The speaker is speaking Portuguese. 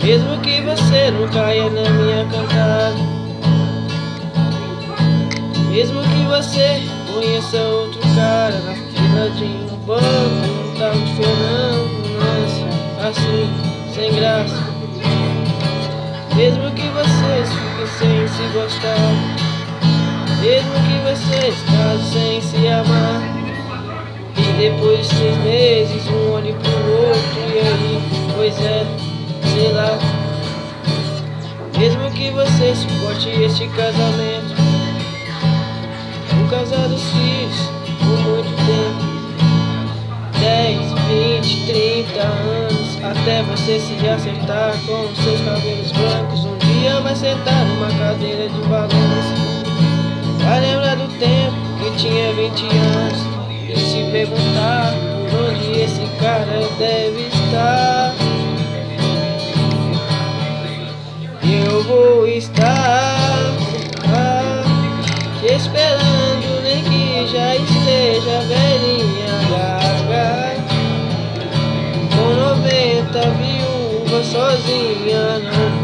Mesmo que você não caia na minha cantada, mesmo que você conheça outro cara na fila de um banco, não tá me esperando, assim, sem graça. Mesmo que vocês fiquem sem se gostar, mesmo que vocês casem sem se amar, e depois de 6 meses um olhe pro outro e aí, pois é, sei lá. Mesmo que você suporte este casamento, um casal dos filhos por muito tempo, 10, 20, 30 anos, até você se acertar com os seus cabelos brancos. Um dia vai sentar numa cadeira de balanço, vai lembrar do tempo que tinha 20 anos e se perguntar por onde esse cara deve estar. Eu vou estar te esperando, nem que já esteja velhinha, gaga, com 90 viúva sozinha, não